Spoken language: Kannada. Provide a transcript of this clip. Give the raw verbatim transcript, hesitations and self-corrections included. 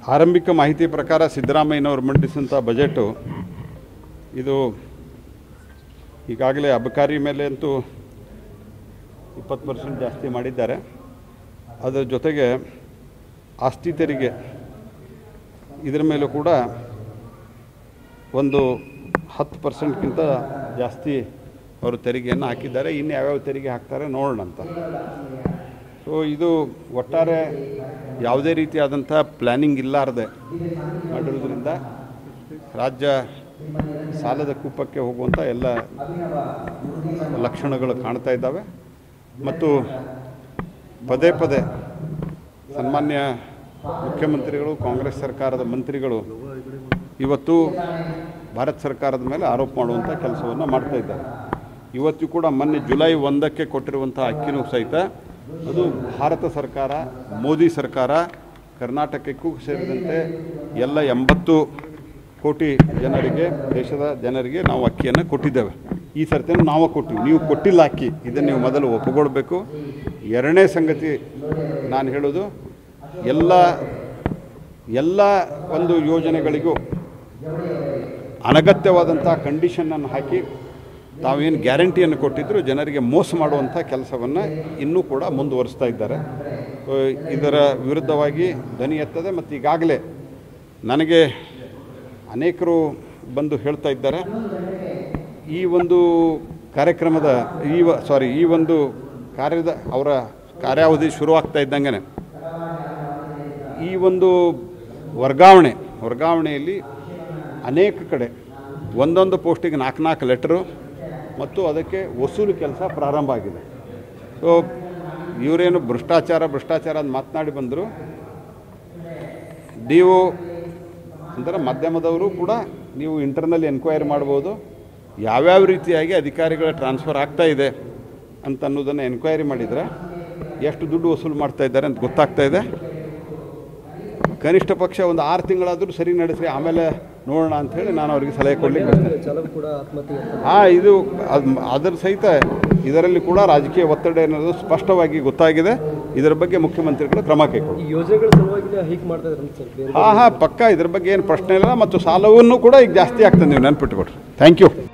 ಆರಂಭಿಕ ಮಾಹಿತಿ ಪ್ರಕಾರ ಸಿದ್ದರಾಮಯ್ಯನವರು ಮಂಡಿಸಿದಂಥ ಬಜೆಟು ಇದು ಈಗಾಗಲೇ ಅಬಕಾರಿ ಮೇಲೆ ಅಂತೂ ಇಪ್ಪತ್ತು ಪರ್ಸೆಂಟ್ ಜಾಸ್ತಿ ಮಾಡಿದ್ದಾರೆ. ಅದರ ಜೊತೆಗೆ ಆಸ್ತಿ ತೆರಿಗೆ ಇದರ ಮೇಲೂ ಕೂಡ ಒಂದು ಹತ್ತು ಪರ್ಸೆಂಟ್ಗಿಂತ ಜಾಸ್ತಿ ಅವರು ತೆರಿಗೆಯನ್ನು ಹಾಕಿದ್ದಾರೆ. ಇನ್ನು ಯಾವ್ಯಾವ ತೆರಿಗೆ ಹಾಕ್ತಾರೆ ನೋಡೋಣ ಅಂತ. ಸೊ ಇದು ಒಟ್ಟಾರೆ ಯಾವುದೇ ರೀತಿಯಾದಂಥ ಪ್ಲ್ಯಾನಿಂಗ್ ಇಲ್ಲಾರದೆ ಮಾಡಿರೋದ್ರಿಂದ ರಾಜ್ಯ ಸಾಲದ ಕೂಪಕ್ಕೆ ಹೋಗುವಂಥ ಎಲ್ಲ ಲಕ್ಷಣಗಳು ಕಾಣ್ತಾ ಇದ್ದಾವೆ. ಮತ್ತು ಪದೇ ಪದೇ ಸನ್ಮಾನ್ಯ ಮುಖ್ಯಮಂತ್ರಿಗಳು, ಕಾಂಗ್ರೆಸ್ ಸರ್ಕಾರದ ಮಂತ್ರಿಗಳು ಇವತ್ತು ಭಾರತ ಸರ್ಕಾರದ ಮೇಲೆ ಆರೋಪ ಮಾಡುವಂಥ ಕೆಲಸವನ್ನು ಮಾಡ್ತಾ ಇದ್ದಾರೆ. ಇವತ್ತು ಕೂಡ ಮೊನ್ನೆ ಜುಲೈ ಒಂದಕ್ಕೆ ಕೊಟ್ಟಿರುವಂಥ ಅಕ್ಕಿನೂ ಸಹಿತ ಅದು ಭಾರತ ಸರ್ಕಾರ, ಮೋದಿ ಸರ್ಕಾರ ಕರ್ನಾಟಕಕ್ಕೂ ಸೇರಿದಂತೆ ಎಲ್ಲ ಎಂಬತ್ತು ಕೋಟಿ ಜನರಿಗೆ, ದೇಶದ ಜನರಿಗೆ ನಾವು ಅಕ್ಕಿಯನ್ನು ಕೊಟ್ಟಿದ್ದೇವೆ. ಈ ಸರ್ತಿಯನ್ನು ನಾವು ಕೊಟ್ಟಿವಿ, ನೀವು ಕೊಟ್ಟಿಲ್ಲ ಅಕ್ಕಿ. ಇದನ್ನು ನೀವು ಮೊದಲು ಒಪ್ಪಿಕೊಳ್ಬೇಕು. ಎರಡನೇ ಸಂಗತಿ ನಾನು ಹೇಳೋದು, ಎಲ್ಲ ಎಲ್ಲ ಒಂದು ಯೋಜನೆಗಳಿಗೂ ಅನಗತ್ಯವಾದಂಥ ಕಂಡೀಷನನ್ನು ಹಾಕಿ ತಾವೇನು ಗ್ಯಾರಂಟಿಯನ್ನು ಕೊಟ್ಟಿದ್ದರು ಜನರಿಗೆ ಮೋಸ ಮಾಡುವಂಥ ಕೆಲಸವನ್ನು ಇನ್ನೂ ಕೂಡ ಮುಂದುವರಿಸ್ತಾ ಇದ್ದಾರೆ. ಇದರ ವಿರುದ್ಧವಾಗಿ ಧ್ವನಿ ಎತ್ತದೆ. ಮತ್ತು ಈಗಾಗಲೇ ನನಗೆ ಅನೇಕರು ಬಂದು ಹೇಳ್ತಾ ಇದ್ದಾರೆ, ಈ ಒಂದು ಕಾರ್ಯಕ್ರಮದ ಈ ಸಾರಿ ಈ ಒಂದು ಕಾರ್ಯದ ಅವರ ಕಾರ್ಯಾವಧಿ ಶುರುವಾಗ್ತಾ ಇದ್ದಂಗೆ ಈ ಒಂದು ವರ್ಗಾವಣೆ ವರ್ಗಾವಣೆಯಲ್ಲಿ ಅನೇಕ ಕಡೆ ಒಂದೊಂದು ಪೋಸ್ಟಿಗೆ ನಾಲ್ಕು ನಾಲ್ಕು ಲೆಟರು ಮತ್ತು ಅದಕ್ಕೆ ವಸೂಲು ಕೆಲಸ ಪ್ರಾರಂಭ ಆಗಿದೆ. ಸೊ ಇವರೇನು ಭ್ರಷ್ಟಾಚಾರ ಭ್ರಷ್ಟಾಚಾರ ಅಂತ ಮಾತನಾಡಿ ಬಂದರು. ನೀವು ಅಂದರೆ ಮಾಧ್ಯಮದವರು ಕೂಡ ನೀವು ಇಂಟರ್ನಲ್ ಎನ್ಕ್ವೈರಿ ಮಾಡ್ಬೋದು, ಯಾವ್ಯಾವ ರೀತಿಯಾಗಿ ಅಧಿಕಾರಿಗಳ ಟ್ರಾನ್ಸ್ಫರ್ ಆಗ್ತಾ ಇದೆ ಅಂತ ಅನ್ನೋದನ್ನು ಎನ್ಕ್ವೈರಿ ಮಾಡಿದರೆ ಎಷ್ಟು ದುಡ್ಡು ವಸೂಲು ಮಾಡ್ತಾ ಇದ್ದಾರೆ ಅಂತ ಗೊತ್ತಾಗ್ತಾ ಇದೆ. ಕನಿಷ್ಠ ಪಕ್ಷ ಒಂದು ಆರು ತಿಂಗಳಾದರೂ ಸರಿ ನಡೆಸಿ ಆಮೇಲೆ ನೋಡೋಣ ಅಂಥೇಳಿ ನಾನು ಅವರಿಗೆ ಸಲಹೆ ಕೊಡಲಿಕ್ಕೆ ಬರ್ತೇನೆ. ಹಾಂ, ಇದು ಅದು ಅದರ ಸಹಿತ ಇದರಲ್ಲಿ ಕೂಡ ರಾಜಕೀಯ ಒತ್ತಡ ಅನ್ನೋದು ಸ್ಪಷ್ಟವಾಗಿ ಗೊತ್ತಾಗಿದೆ. ಇದರ ಬಗ್ಗೆ ಮುಖ್ಯಮಂತ್ರಿಗಳು ಕ್ರಮ ಕೈಗೊಳ್ಳಿ. ಹಾಂ ಹಾಂ ಪಕ್ಕ ಇದ್ರ ಬಗ್ಗೆ ಏನು ಪ್ರಶ್ನೆ ಇಲ್ಲ. ಮತ್ತು ಸಾಲವನ್ನು ಕೂಡ ಈಗ ಜಾಸ್ತಿ ಆಗ್ತದೆ, ನೀವು ನೆನ್ಪಿಟ್ಕೊಡ್ರಿ. Thank you.